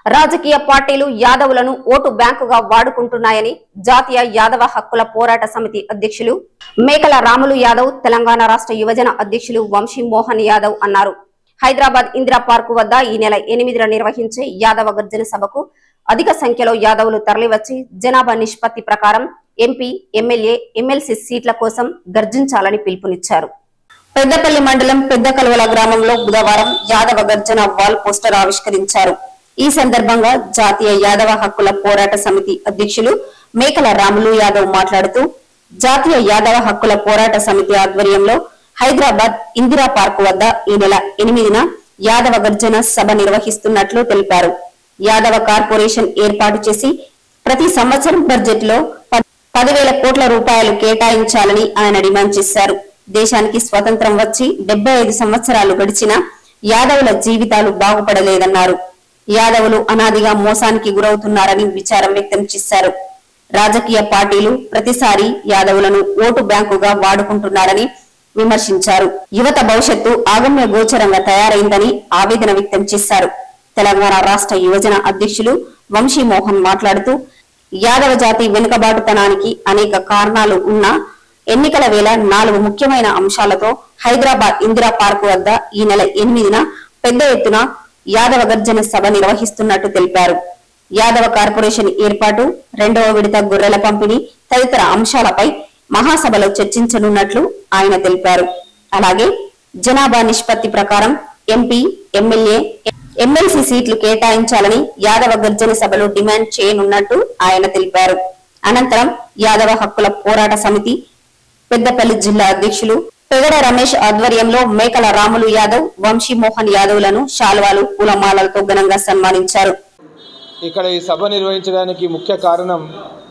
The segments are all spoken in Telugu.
రాజకీయ పార్టీలు యాదవులను ఓటు బ్యాంకుగా వాడుకుంటున్నాయని జాతీయ యాదవ హక్కుల పోరాట సమితి అధ్యక్షులు మేకల రాములు యాదవ్, తెలంగాణ రాష్ట్ర యువజన అధ్యక్షులు వంశీ మోహన్ యాదవ్ అన్నారు. హైదరాబాద్ ఇందిరా పార్కు వద్ద ఈ నెల 8న నిర్వహించే యాదవ గర్జన సభకు అధిక సంఖ్యలో యాదవులు తరలివచ్చి జనాభా నిష్పత్తి ప్రకారం ఎంపీ, ఎమ్మెల్యే, ఎమ్మెల్సీ సీట్ల కోసం గర్జించాలని పిలుపునిచ్చారు. పెద్దపల్లి మండలం పెద్ద కలువల గ్రామంలో బుధవారం యాదవ గర్జన వాల్ పోస్టర్ ఆవిష్కరించారు. ఈ సందర్భంగా జాతీయ యాదవ హక్కుల పోరాట సమితి అధ్యక్షులు మేకల రాములు యాదవ్ మాట్లాడుతూ, జాతీయ యాదవ హక్కుల పోరాట సమితి ఆధ్వర్యంలో హైదరాబాద్ ఇందిరా పార్కు వద్ద ఈ నెల 8న యాదవ గర్జన సభ నిర్వహిస్తున్నట్లు తెలిపారు. యాదవ కార్పొరేషన్ ఏర్పాటు చేసి ప్రతి సంవత్సరం బడ్జెట్ లో 10,000 కోట్ల రూపాయలు కేటాయించాలని ఆయన డిమాండ్ చేశారు. దేశానికి స్వతంత్రం వచ్చి 75 సంవత్సరాలు గడిచినా యాదవుల జీవితాలు బాగుపడలేదన్నారు. యాదవులు అనాదిగా మోసానికి గురవుతున్నారని విచారం వ్యక్తం చేశారు. రాజకీయ పార్టీలు ప్రతిసారి యాదవులను ఓటు బ్యాంకుగా వాడుకుంటున్నారని విమర్శించారు. యువత భవిష్యత్తు ఆగమ్య గోచరంగా తయారైందని ఆవేదన వ్యక్తం చేశారు. తెలంగాణ రాష్ట్ర యువజన అధ్యక్షులు వంశీ మోహన్ మాట్లాడుతూ, యాదవ జాతి వెనుకబాటుతనానికి అనేక కారణాలు ఉన్నా ఎన్నికల వేళ 4 ముఖ్యమైన అంశాలతో హైదరాబాద్ ఇందిరా పార్కు వద్ద ఈ నెల 8న పెద్ద ఎత్తున యాదవ గర్జన సభ నిర్వహిస్తున్నట్టు తెలిపారు. యాదవ కార్పొరేషన్ ఏర్పాటు, 2వ విడత గొర్రెల పంపిణీ తదితర అంశాలపై మహాసభలో చర్చించనున్నట్లు ఆయన తెలిపారు. అలాగే జనాభా నిష్పత్తి ప్రకారం ఎంపీ, ఎమ్మెల్యే, ఎమ్మెల్సీ సీట్లు కేటాయించాలని యాదవ గర్జన సభలో డిమాండ్ చేయనున్నట్టు ఆయన తెలిపారు. అనంతరం యాదవ హక్కుల పోరాట సమితి పెద్దపల్లి జిల్లా అధ్యక్షులు పెగడ రమేష్ ఆధ్వర్యంలో మేకల రాములు యాదవ్, వంశీ మోహన్ యాదవ్లను శాల్వాలు, పూలమాలలతో ఘనంగా సన్మానించారు. ఇక్కడ ఈ సభ నిర్వహించడానికి ముఖ్య కారణం,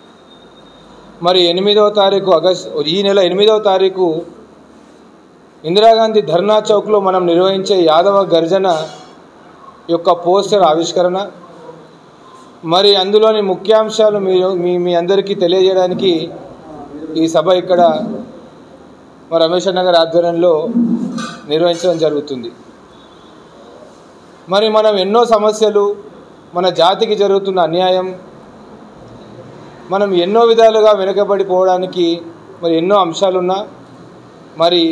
మరి 8వ తారీఖు ఈ నెల 8వ తారీఖు ఇందిరాగాంధీ ధర్నా చౌక్లో మనం నిర్వహించే యాదవ గర్జన యొక్క పోస్టర్ ఆవిష్కరణ. మరి అందులోని ముఖ్యాంశాలు మీ అందరికీ తెలియజేయడానికి ఈ సభ ఇక్కడ రమేష్ అన్న గారి ఆధ్వర్యంలో నిర్వహించడం జరుగుతుంది. మరి మనం ఎన్నో సమస్యలు, మన జాతికి జరుగుతున్న అన్యాయం, మనం ఎన్నో విధాలుగా వెనుకబడిపోవడానికి మరి ఎన్నో అంశాలున్నా, మరి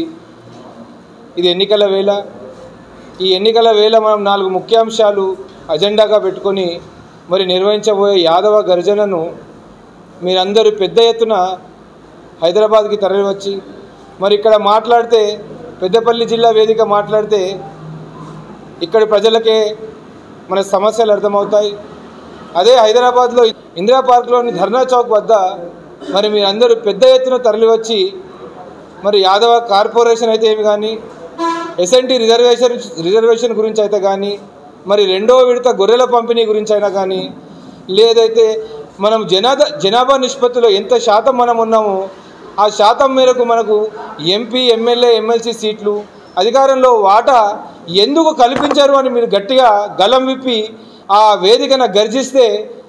ఇది ఎన్నికల వేళ. ఈ ఎన్నికల వేళ మనం 4 ముఖ్యాంశాలు అజెండాగా పెట్టుకొని మరి నిర్వహించబోయే యాదవ గర్జనను మీరందరూ పెద్ద ఎత్తున హైదరాబాద్కి తరలివచ్చి మరి ఇక్కడ మాట్లాడితే, పెద్దపల్లి జిల్లా వేదిక మాట్లాడితే ఇక్కడి ప్రజలకే మన సమస్యలు అర్థమవుతాయి. అదే హైదరాబాద్లో ఇందిరా పార్క్లోని ధర్నా చౌక్ వద్ద మరి మీరందరూ పెద్ద ఎత్తున తరలివచ్చి మరి యాదవ కార్పొరేషన్ అయితే ఏమి కానీ, ఎస్ఎన్టీ రిజర్వేషన్ గురించి అయితే కానీ, మరి 2వ విడత గొర్రెల పంపిణీ గురించి అయినా కానీ, లేదైతే మనం జనాభా నిష్పత్తిలో ఎంత శాతం మనం ఉన్నామో ఆ శాతం మేరకు మనకు ఎంపీ, ఎమ్మెల్యే, ఎమ్మెల్సీ సీట్లు అధికారంలో వాటా ఎందుకు కల్పించారు అని మీరు గట్టిగా గలం విప్పి ఆ వేదికన గర్జిస్తే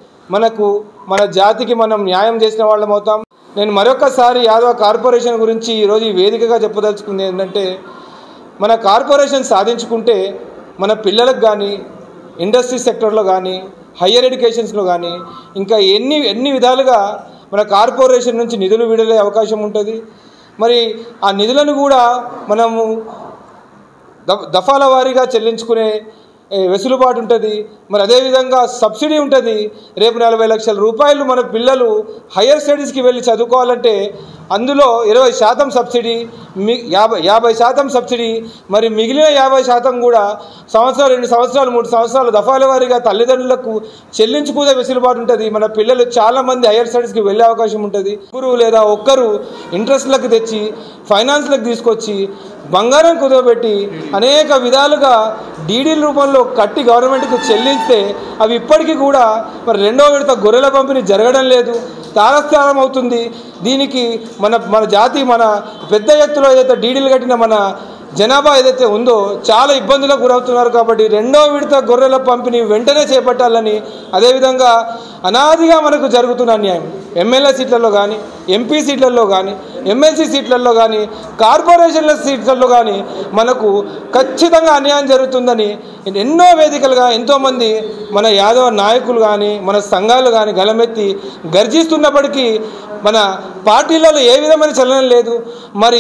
మన జాతికి మనం న్యాయం చేసిన వాళ్ళం అవుతాం. నేను మరొకసారి యాదవ కార్పొరేషన్ గురించి ఈరోజు ఈ వేదికగా చెప్పదలుచుకుంది ఏంటంటే, మన కార్పొరేషన్ సాధించుకుంటే మన పిల్లలకు కానీ, ఇండస్ట్రీ సెక్టర్లో కానీ, హయ్యర్ ఎడ్యుకేషన్స్లో కానీ ఇంకా ఎన్ని విధాలుగా మన కార్పొరేషన్ నుంచి నిధులు విడుదలే అవకాశం ఉంటుంది. మరి ఆ నిధులను కూడా మనము దఫాల వారీగా చెల్లించుకునే వెసులుబాటు ఉంటుంది. మరి అదేవిధంగా సబ్సిడీ ఉంటుంది. రేపు 40 లక్షల రూపాయలు మన పిల్లలు హయ్యర్ స్టడీస్కి వెళ్ళి చదువుకోవాలంటే అందులో 20% సబ్సిడీ, 50% సబ్సిడీ, మరి మిగిలిన 50% కూడా సంవత్సరాలు, 2 సంవత్సరాలు, 3 సంవత్సరాలు దఫాల వారీగా తల్లిదండ్రులకు చెల్లించుకునే వెసులుబాటు ఉంటుంది. మన పిల్లలు చాలామంది హయ్యర్ స్టడీస్కి వెళ్ళే అవకాశం ఉంటుంది. లేదా ఒక్కరు ఇంట్రెస్ట్లకు తెచ్చి, ఫైనాన్స్లకు తీసుకొచ్చి, బంగారం కుదవబెట్టి అనేక విధాలుగా డీడీల రూపంలో కట్టి గవర్నమెంట్కు చెల్లిస్తే అవి ఇప్పటికీ కూడా మరి 2వ విడత గొర్రెల పంపిణీ జరగడం లేదు, తారస్థానం అవుతుంది. దీనికి మన జాతి మన పెద్ద ఎత్తులో ఏదైతే డీడీలు కట్టిన మన జనాభా ఏదైతే ఉందో చాలా ఇబ్బందులకు గురవుతున్నారు. కాబట్టి 2వ విడత గొర్రెల పంపిణీ వెంటనే చేపట్టాలని, అదేవిధంగా అనాదిగా మనకు జరుగుతున్న అన్యాయం ఎమ్మెల్యే సీట్లలో కానీ, ఎంపీ సీట్లలో కానీ ఎమ్మెల్సీ సీట్లలో కానీ కార్పొరేషన్ల సీట్లలో కానీ మనకు ఖచ్చితంగా అన్యాయం జరుగుతుందని ఎన్నో వేదికలుగా ఎంతోమంది మన యాదవ నాయకులు కానీ మన సంఘాలు కానీ గలమెత్తి గర్జిస్తున్నప్పటికీ మన పార్టీలలో ఏ విధమైన చలనం లేదు. మరి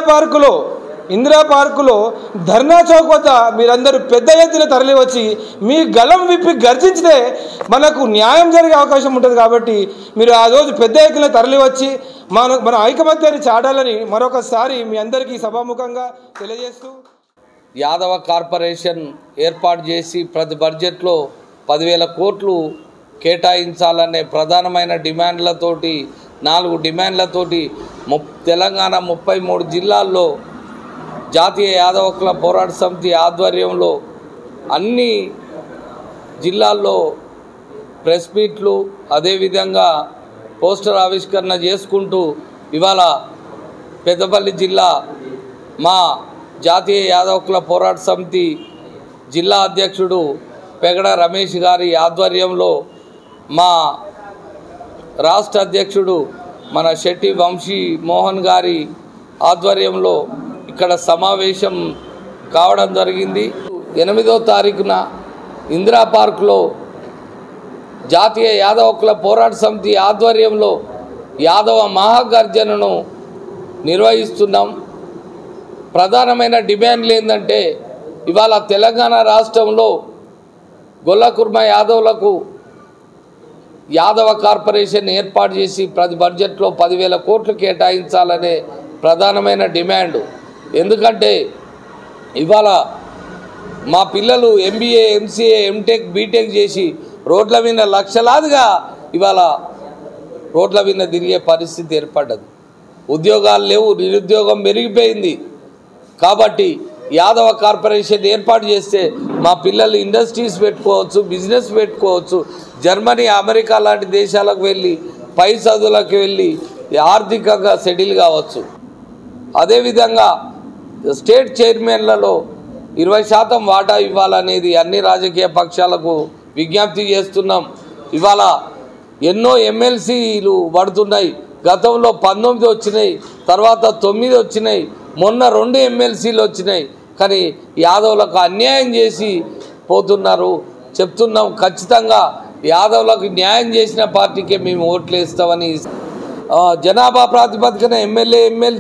ఇందిరా పార్కులో ధర్నా చౌక్ వద్ద మీరందరూ పెద్ద ఎత్తున తరలి వచ్చి మీ గలం విప్పి గర్జించితే మనకు న్యాయం జరిగే అవకాశం ఉంటుంది. కాబట్టి మీరు ఆ రోజు పెద్ద ఎత్తున తరలి వచ్చి మన ఐకమత్యాన్ని చాటాలని మరొకసారి మీ అందరికీ సభాముఖంగా తెలియజేస్తూ, యాదవ కార్పొరేషన్ ఏర్పాటు చేసి ప్రతి బడ్జెట్లో 10,000 కోట్లు కేటాయించాలనే ప్రధానమైన డిమాండ్లతోటి 4 డిమాండ్లతోటి తెలంగాణ 33 జిల్లాల్లో జాతీయ యాదవ హక్కుల పోరాట సమితి ఆధ్వర్యంలో అన్ని జిల్లాల్లో ప్రెస్ మీట్లు అదేవిధంగా పోస్టర్ ఆవిష్కరణ చేసుకుంటూ ఇవాళ పెద్దపల్లి జిల్లా మా జాతీయ యాదవ హక్కుల పోరాట సమితి జిల్లా అధ్యక్షుడు పెగడ రమేష్ గారి ఆధ్వర్యంలో మా రాష్ట్ర అధ్యక్షుడు మన శెట్టి వంశీ మోహన్ గారి ఆధ్వర్యంలో ఇక్కడ సమావేశం కావడం జరిగింది. 8వ తారీఖున ఇందిరా పార్కులో జాతీయ యాదవ హక్కుల పోరాట సమితి ఆధ్వర్యంలో యాదవ మహాగర్జనను నిర్వహిస్తున్నాం. ప్రధానమైన డిమాండ్లు ఏంటంటే ఇవాళ తెలంగాణ రాష్ట్రంలో గొల్లకుర్మ యాదవులకు యాదవ కార్పొరేషన్ ఏర్పాటు చేసి ప్రతి బడ్జెట్లో 10,000 కోట్లు కేటాయించాలనే ప్రధానమైన డిమాండ్. ఎందుకంటే ఇవాళ మా పిల్లలు MBA MCA MTech BTech చేసి రోడ్ల మీద లక్షలాదిగా ఇవాళ రోడ్ల మీద తిరిగే పరిస్థితి ఏర్పడ్డది. ఉద్యోగాలు లేవు, నిరుద్యోగం పెరిగిపోయింది. కాబట్టి యాదవ కార్పొరేషన్ ఏర్పాటు చేస్తే మా పిల్లలు ఇండస్ట్రీస్ పెట్టుకోవచ్చు, బిజినెస్ పెట్టుకోవచ్చు, జర్మనీ అమెరికా లాంటి దేశాలకు వెళ్ళి పై చదువులకు వెళ్ళి ఆర్థికంగా సెటిల్ కావచ్చు. అదేవిధంగా స్టేట్ చైర్మన్లలో 20% వాటా ఇవ్వాలనేది అన్ని రాజకీయ పక్షాలకు విజ్ఞప్తి చేస్తున్నాం. ఇవాళ ఎన్నో ఎమ్మెల్సీలు పడుతున్నాయి. గతంలో 19 వచ్చినాయి, తర్వాత 9 వచ్చినాయి, మొన్న 2 ఎమ్మెల్సీలు వచ్చినాయి. కానీ యాదవులకు అన్యాయం చేసి పోతున్నారు. చెప్తున్నాం, ఖచ్చితంగా యాదవులకు న్యాయం చేసిన పార్టీకే మేము ఓట్లు వేస్తామని. జనాభా ప్రాతిపదికన ఎమ్మెల్యే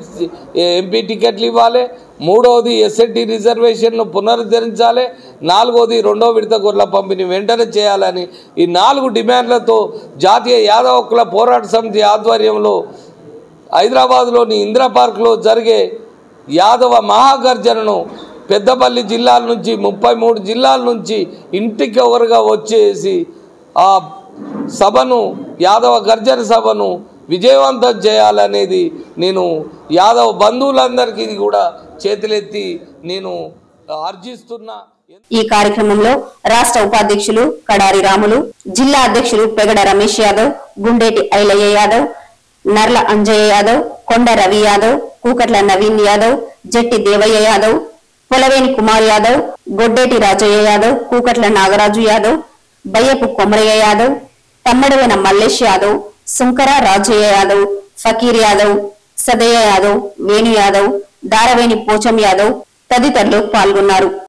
ఎంపీ టికెట్లు ఇవ్వాలి. 3వది SNT రిజర్వేషన్ను పునరుద్ధరించాలి. 4వది 2వ విడత గొర్రెల పంపిణీ వెంటనే చేయాలని ఈ 4 డిమాండ్లతో జాతీయ యాదవ హక్కుల పోరాట సమితి ఆధ్వర్యంలో హైదరాబాద్లోని ఇందిరా పార్కులో జరిగే యాదవ మహాగర్జనను పెద్దపల్లి జిల్లాల నుంచి 33 జిల్లాల నుంచి ఇంటికి ఒకరుగా వచ్చేసి ఆ సభను యాదవ గర్జన సభను విజయవంతం చేయాలనేది నేను యాదవ బంధువులందరికీ కూడా చేతులెత్తి నేను ఆర్జిస్తున్నా. ఈ కార్యక్రమంలో రాష్ట్ర ఉపాధ్యక్షులు కడారి రాములు, జిల్లా అధ్యక్షులు పెగడ రమేష్ యాదవ్, గుండేటి ఐలయ్య యాదవ్, నర్ల అంజయ్య యాదవ్, కొండ రవి యాదవ్, కూకట్ల నవీన్ యాదవ్, జట్టి దేవయ్య యాదవ్, పొలవేని కుమార్ యాదవ్, గొడ్డేటి రాజయ్య యాదవ్, కూకట్ల నాగరాజు యాదవ్, బయ్యపు కొమరయ్య యాదవ్, తమ్మడవైన మల్లేష్ యాదవ్, సుంకర రాజయ్య యాదవ్, ఫకీర్ యాదవ్, సదయ్య యాదవ్, వేణు యాదవ్, దారవేణి పోచం యాదవ్ తదితరులు పాల్గొన్నారు.